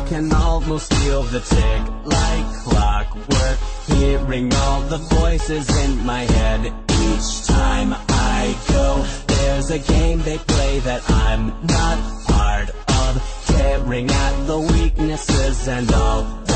can almost feel the tick like clockwork, hearing all the voices in my head. Each time I go, there's a game they play that I'm not part of, tearing at the weaknesses and all